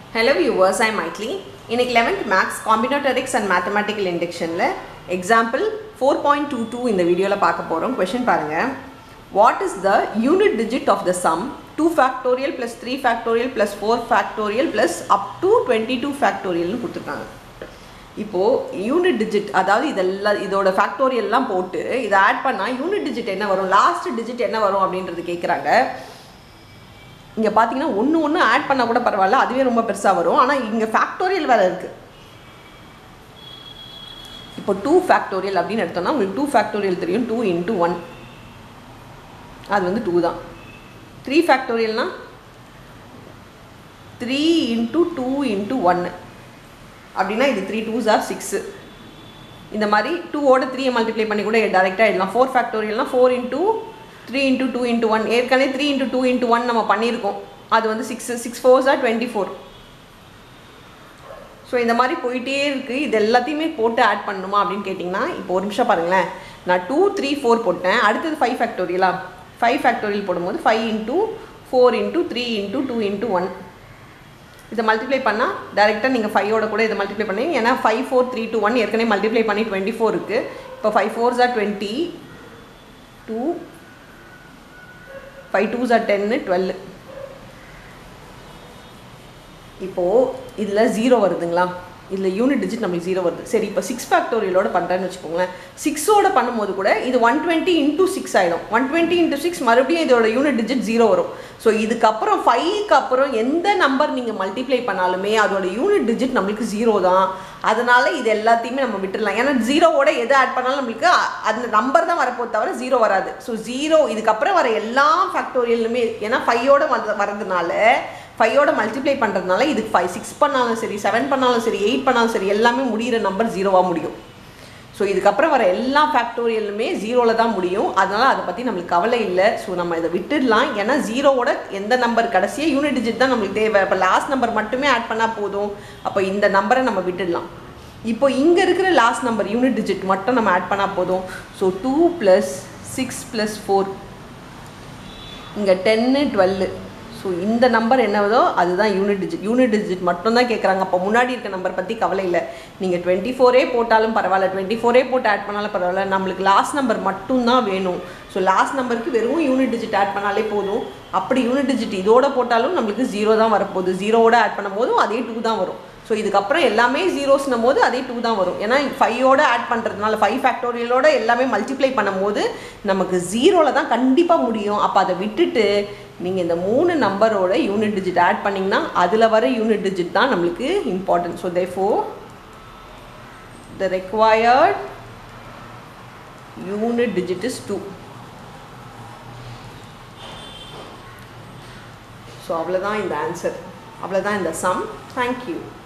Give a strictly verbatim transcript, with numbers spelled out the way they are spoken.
Hello viewers, I am Mythili. In eleventh Maths, Combinotorics and Mathematical Induction la example four point two two in the video la paaka porom. Question parunga. What is the unit digit of the sum two factorial plus three factorial plus four factorial plus up to twenty-two factorial nu kuduthirukanga. இப்போ unit digit அதாவது இதெல்லாம் இதோட factorial எல்லாம் போட்டு இதை add பண்ணால் unit digit என்ன வரும், லாஸ்ட் டிஜிட் என்ன வரும் அப்படின்றது கேட்குறாங்க. இங்கே பார்த்தீங்கன்னா ஒன்று ஒன்று ஆட் பண்ணால் கூட பரவாயில்ல, அதுவே ரொம்ப பெருசாக வரும். ஆனால் இங்கே ஃபேக்டோரியல் வேறு இருக்குது. இப்போ டூ ஃபேக்டோரியல் அப்படின்னு எடுத்தோம்னா உங்களுக்கு டூ ஃபேக்டோரியல் தெரியும், டூ இன்ட்டு ஒன் அது வந்து டூ தான். த்ரீ ஃபேக்டோரியல்னால் த்ரீ இன்ட்டு டூ இன்ட்டு ஒன்று அப்படின்னா இது த்ரீ டூஸ் ஆர் சிக்ஸு. இந்த மாதிரி டூவோட த்ரீயை மல்டிப்ளை பண்ணி கூட டேரெக்டாக எழுதலாம். ஃபோர் ஃபேக்டோரியல்னால் four into three into two into one ஏற்கனவே three into two into one நம்ம பண்ணியிருக்கோம், அது வந்து six six fours are twenty four. So இந்த மாதிரி போயிட்டே இருக்குது. இது எல்லாத்தையுமே போட்டு ஆட் பண்ணணுமா அப்படின்னு கேட்டிங்கன்னா இப்போ ஒரு நிமிஷம் பாருங்களேன். நான் டூ த்ரீ ஃபோர் போட்டேன், அடுத்தது ஃபைவ் ஃபேக்டோரியலா ஃபைவ் ஃபேக்டோரியல் போடும்போது five into four into three into two into one இதை மல்டிப்ளை பண்ணால் டேரெக்டாக நீங்கள் ஃபைவோட கூட இதை மல்டிப்ளை பண்ணி, ஏன்னா five four three two one ஏற்கனவே மல்டிப்ளை பண்ணி டுவெண்ட்டி ஃபோர் இருக்குது. இப்போ five fours are twenty two five twos are டென்னு டுவெல். இப்போது இதில் ஜீரோ வருதுங்களா, இதில் யூனிட் டிஜிட் நம்மளுக்கு ஜீரோ வருது. சரி, இப்போ சிக்ஸ் ஃபேக்டோரியலோட பண்ணுறேன்னு வச்சுக்கோங்களேன். சிக்ஸோட பண்ணும்போது கூட இது ஒன் டுவெண்ட்டி இன்ட்டு சிக்ஸ் ஆகிடும். ஒன் டுவெண்ட்டி இன்ட்டு சிக்ஸ் மறுபடியும் இதோட யூனிட் டிஜிட் ஜீரோ வரும். ஸோ இதுக்கப்புறம் ஃபைவ்க்கு அப்புறம் எந்த நம்பர் நீங்கள் மல்டிப்ளை பண்ணாலுமே அதோட யூனிட் டிஜிட் நம்மளுக்கு ஜீரோ தான். அதனால் இது எல்லாத்தையுமே நம்ம விட்டுடலாம். ஏன்னா ஜீரோவோட எதை ஆட் பண்ணாலும் நம்மளுக்கு அந்த நம்பர் தான் வரப்போ தவிர ஜீரோ வராது. ஸோ ஜீரோ இதுக்கப்புறம் வர எல்லா ஃபேக்டோரியலுமே, ஏன்னா ஃபைவோட வரதுனால ஃபைவோட மல்டிப்ளை பண்ணுறதுனால இதுக்கு ஃபைவ் சிக்ஸ் பண்ணாலும் சரி, செவன் பண்ணாலும் சரி, எயிட் பண்ணாலும் சரி, எல்லாமே முடிகிற நம்பர் ஜீரோவாக முடியும். ஸோ இதுக்கப்புறம் வர எல்லா ஃபேக்டோரியலுமே ஜீரோவில் தான் முடியும். அதனால் அதை பற்றி நம்மளுக்கு கவலை இல்லை. ஸோ நம்ம இதை விட்டுடலாம். ஏன்னா ஜீரோவோட எந்த நம்பர் கடைசியாக யூனிட் டிஜிட் தான் நம்மளுக்கு தேவை. இப்போ லாஸ்ட் நம்பர் மட்டுமே ஆட் பண்ணால் போதும். அப்போ இந்த நம்பரை நம்ம விட்டுடலாம். இப்போ இங்கே இருக்கிற லாஸ்ட் நம்பர் யூனிட் டிஜிட் மட்டும் நம்ம ஆட் பண்ணால் போதும். So two plus six plus four, இங்கே டென்னு டுவெல்லு. ஸோ இந்த நம்பர் என்னவதோ அதுதான் யூனிட் டிஜிட். யூனிட் டிஜிட் மட்டும் தான் கேட்குறாங்க. அப்போ முன்னாடி இருக்க நம்பர் பற்றி கவலை இல்லை. நீங்கள் டுவெண்ட்டி ஃபோரே போட்டாலும் பரவாயில்ல, டுவெண்ட்டி ஃபோரே போட்டு ஆட் பண்ணாலும் பரவாயில்ல, நம்மளுக்கு லாஸ்ட் நம்பர் மட்டும்தான் வேணும். ஸோ லாஸ்ட் நம்பருக்கு வெறும் யூனிட் டிஜிட் ஆட் பண்ணாலே போதும். அப்படி யூனிட் டிஜிட் இதோட போட்டாலும் நம்மளுக்கு ஜீரோ தான் வரப்போகுது. ஜீரோவோட ஆட் பண்ணும் போதும் அதே டூ தான் வரும். ஸோ இதுக்கப்புறம் எல்லாமே ஜீரோஸ்னும் போது அதே டூ தான் வரும். ஏன்னா ஃபைவோட ஆட் பண்ணுறதுனால ஃபைவ் ஃபேக்டோரியலோட எல்லாமே மல்டிப்ளை பண்ணும் போது நமக்கு ஜீரோவில் தான் கண்டிப்பாக முடியும். அப்போ அதை விட்டுட்டு நீங்கள் இந்த மூணு நம்பரோட யூனிட் டிஜிட் ஆட் பண்ணிங்கன்னா அதில் வர யூனிட் டிஜிட் தான் நம்மளுக்கு important. So therefore the required unit digit is two. So அவ்வளோதான் இந்த ஆன்சர், அவ்வளோதான் இந்த சம். தேங்க்யூ.